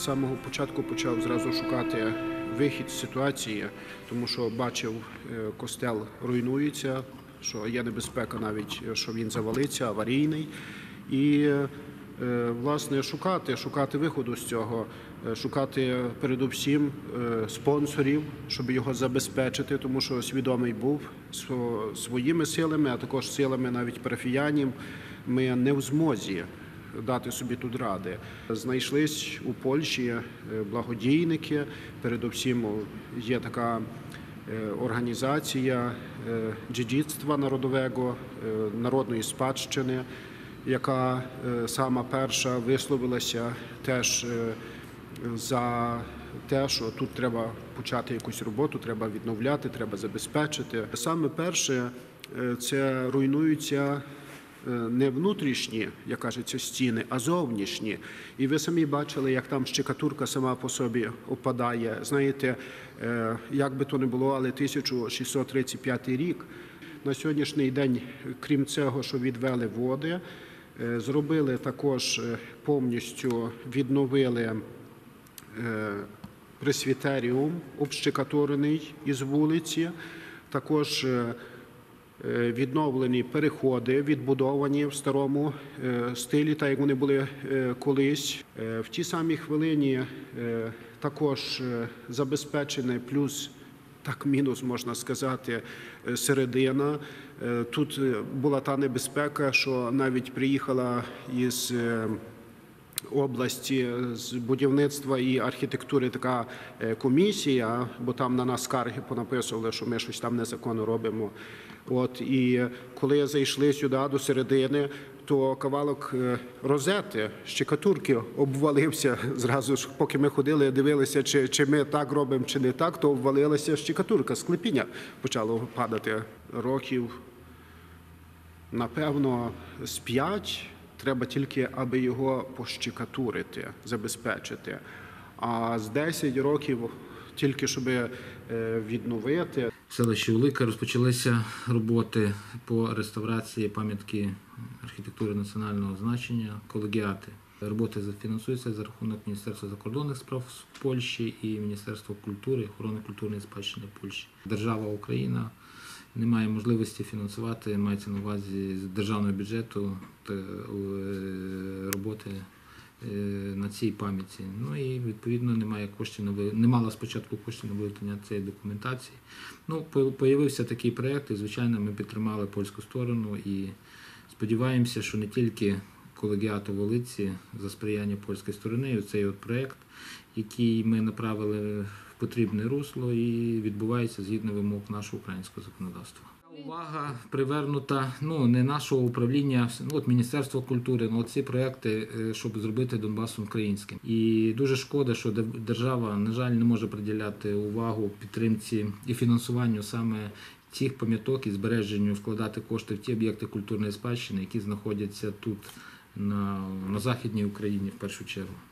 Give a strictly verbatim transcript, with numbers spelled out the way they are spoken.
З самого початку почав зразу шукати вихід з ситуації, тому що бачив, костел руйнується, що є небезпека навіть, що він завалиться, аварійний. І, власне, шукати, шукати виходу з цього, шукати передусім спонсорів, щоб його забезпечити, тому що свідомий був своїми силами, а також силами навіть парафіянів. Ми не в змозі дати собі тут ради. Знайшлись у Польщі благодійники, передусім є така організація Dziedzictwa Narodowego, народної спадщини, яка сама перша висловилася теж за те, що тут треба почати якусь роботу, треба відновляти, треба забезпечити. Саме перше – це руйнуються не внутрішні, як кажеться, стіни, а зовнішні. І ви самі бачили, як там штукатурка сама по собі опадає. Знаєте, як би то не було, але тисяча шістсот тридцять п'ятий рік. На сьогоднішній день, крім цього, що відвели води, зробили також повністю, відновили пресвітеріум, обштукатурений із вулиці, також відновлені переходи, відбудовані в старому стилі, так як вони були колись. В тій самій хвилині також забезпечений плюс, так мінус, можна сказати, середина. Тут була та небезпека, що навіть приїхала із області з будівництва і архітектури така комісія, бо там на нас скарги понаписували, що ми щось там незаконно робимо. От, і коли зайшли сюди до середини, то кавалок розети, штукатурки обвалився зразу ж, поки ми ходили, дивилися, чи, чи ми так робимо, чи не так, то обвалилася штукатурка, склепіння почало падати. Років, напевно, з п'ять. Треба тільки, аби його пощукатурити, забезпечити. А з десять років тільки, щоб відновити. В селищі Улика розпочалися роботи по реставрації пам'ятки архітектури національного значення «Колегіати». Роботи фінансуються за рахунок Міністерства закордонних справ Польщі і Міністерства культури і охорони культурної спадщини Польщі. Держава Україна не має можливості фінансувати, мається на увазі з державного бюджету роботи на цій пам'ятці. Ну і відповідно немає коштів на не мало спочатку коштів на виготовлення цієї документації. Ну, появився такий проєкт, і звичайно ми підтримали польську сторону і сподіваємося, що не тільки колегіату в Олиці за сприяння польської сторони, цей от проєкт, який ми направили в потрібне русло і відбувається згідно вимог нашого українського законодавства. Увага привернута, ну, не нашого управління, от Міністерство культури, ну, ці проекти, щоб зробити Донбас українським. І дуже шкода, що держава, на жаль, не може приділяти увагу підтримці і фінансуванню саме цих пам'яток і збереженню, вкладати кошти в ті об'єкти культурної спадщини, які знаходяться тут, на, на Західній Україні в першу чергу.